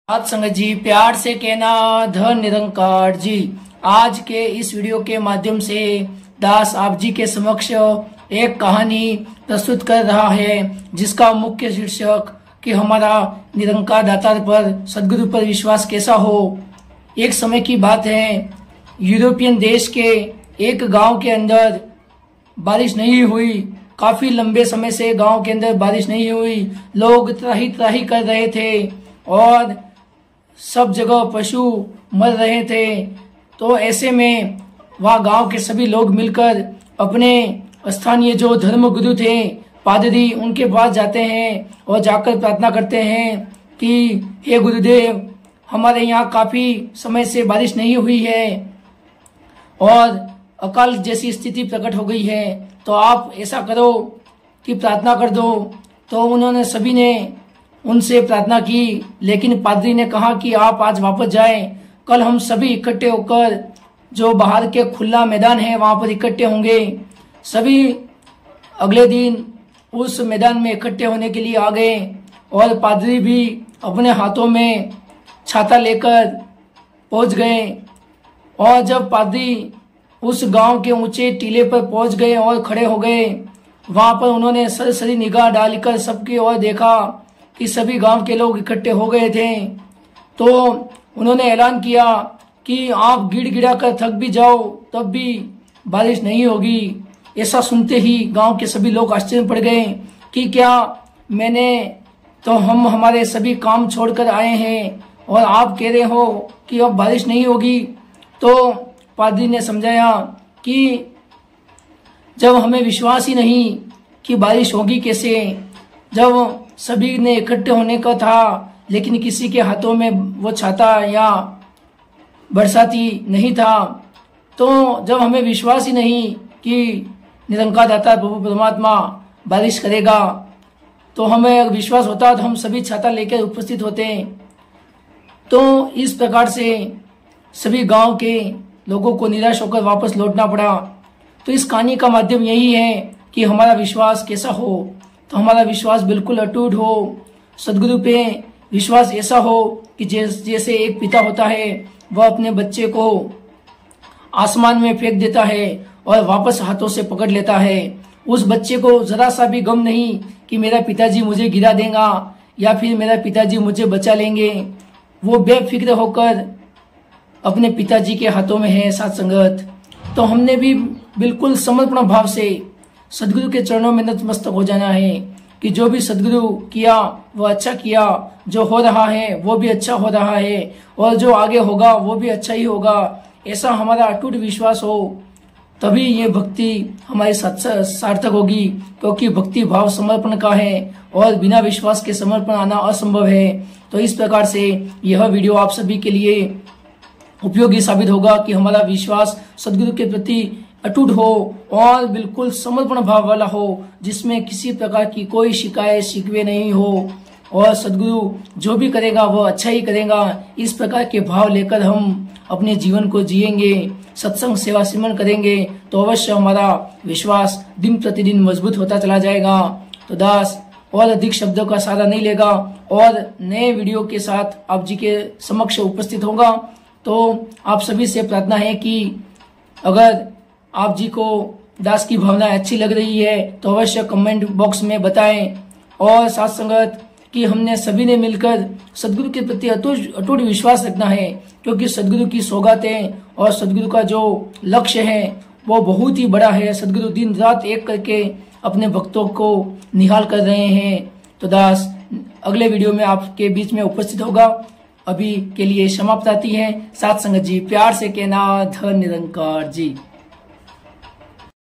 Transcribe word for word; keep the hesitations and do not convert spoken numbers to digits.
साथ संगत जी, प्यार से कहना धन निरंकार जी। आज के इस वीडियो के माध्यम से दास आप जी के समक्ष एक कहानी प्रस्तुत कर रहा है, जिसका मुख्य शीर्षक कि हमारा निरंकार दातार पर सदगुरु पर विश्वास कैसा हो। एक समय की बात है, यूरोपियन देश के एक गांव के अंदर बारिश नहीं हुई। काफी लंबे समय से गांव के अंदर बारिश नहीं हुई। लोग त्राही त्राही कर रहे थे और सब जगह पशु मर रहे थे। तो ऐसे में वह गांव के सभी लोग मिलकर अपने स्थानीय जो धर्म गुरु थे, पादरी, उनके पास जाते हैं और जाकर प्रार्थना करते हैं कि हे गुरुदेव, हमारे यहाँ काफी समय से बारिश नहीं हुई है और अकाल जैसी स्थिति प्रकट हो गई है, तो आप ऐसा करो कि प्रार्थना कर दो। तो उन्होंने सभी ने उनसे प्रार्थना की, लेकिन पादरी ने कहा कि आप आज वापस जाएं, कल हम सभी इकट्ठे होकर जो बाहर के खुला मैदान है वहां पर इकट्ठे होंगे। सभी अगले दिन उस मैदान में इकट्ठे होने के लिए आ गए और पादरी भी अपने हाथों में छाता लेकर पहुंच गए। और जब पादरी उस गांव के ऊंचे टीले पर पहुंच गए और खड़े हो गए, वहां पर उन्होंने सरसरी निगाह डालकर सबकी ओर देखा कि सभी गांव के लोग इकट्ठे हो गए थे। तो उन्होंने ऐलान किया कि आप गिड़गिड़ा कर थक भी जाओ तब भी बारिश नहीं होगी। ऐसा सुनते ही गांव के सभी लोग आश्चर्य पड़ गए कि क्या मैंने तो हम हमारे सभी काम छोड़कर आए हैं और आप कह रहे हो कि अब बारिश नहीं होगी। तो पादरी ने समझाया कि जब हमें विश्वास ही नहीं कि बारिश होगी कैसे, जब सभी ने इकट्ठे होने का था लेकिन किसी के हाथों में वो छाता या बरसाती नहीं था, तो जब हमें विश्वास ही नहीं कि निरंकार दाता प्रभु परमात्मा बारिश करेगा, तो हमें अगर विश्वास होता तो हम सभी छाता लेकर उपस्थित होते। तो इस प्रकार से सभी गांव के लोगों को निराश होकर वापस लौटना पड़ा। तो इस कहानी का माध्यम यही है कि हमारा विश्वास कैसा हो। तो हमारा विश्वास बिल्कुल अटूट हो, सदगुरु पे विश्वास ऐसा हो कि जैसे एक पिता होता है, वह अपने बच्चे को आसमान में फेंक देता है और वापस हाथों से पकड़ लेता है। उस बच्चे को जरा सा भी गम नहीं कि मेरा पिताजी मुझे गिरा देगा या फिर मेरा पिताजी मुझे बचा लेंगे। वो बेफिक्र होकर अपने पिताजी के हाथों में है। साथ संगत, तो हमने भी बिल्कुल समर्पण भाव से सदगुरु के चरणों में नतमस्तक हो जाना है कि जो भी सदगुरु किया वो अच्छा किया, जो हो रहा है वो भी अच्छा हो रहा है और जो आगे होगा वो भी अच्छा ही होगा। ऐसा हमारा अटूट विश्वास हो, तभी ये भक्ति हमारी सार्थक होगी, क्योंकि भक्ति भाव समर्पण का है और बिना विश्वास के समर्पण आना असंभव है। तो इस प्रकार से यह वीडियो आप सभी के लिए उपयोगी साबित होगा कि हमारा विश्वास सदगुरु के प्रति अटूट हो और बिल्कुल समर्पण भाव वाला हो, जिसमें किसी प्रकार की कोई शिकायत शिकवे नहीं हो और सदगुरु जो भी करेगा वो अच्छा ही करेगा। इस प्रकार के भाव लेकर हम अपने जीवन को जिएंगे, सत्संग सेवा सिमरन करेंगे, तो अवश्य हमारा विश्वास दिन प्रतिदिन मजबूत होता चला जाएगा। तो दास और अधिक शब्दों का सहारा नहीं लेगा और नए वीडियो के साथ आप जी के समक्ष उपस्थित होगा। तो आप सभी से प्रार्थना है कि अगर आप जी को दास की भावना अच्छी लग रही है तो अवश्य कमेंट बॉक्स में बताएं। और साथ संगत कि हमने सभी ने मिलकर सदगुरु के प्रति अटूट अटूट विश्वास रखना है, क्योंकि सदगुरु की सौगातें और सदगुरु का जो लक्ष्य है वो बहुत ही बड़ा है। सदगुरु दिन रात एक करके अपने भक्तों को निहाल कर रहे हैं। तो दास अगले वीडियो में आपके बीच में उपस्थित होगा। अभी के लिए समाप्त आती है। साथ संगत जी, प्यार से कहना धन निरंकार जी।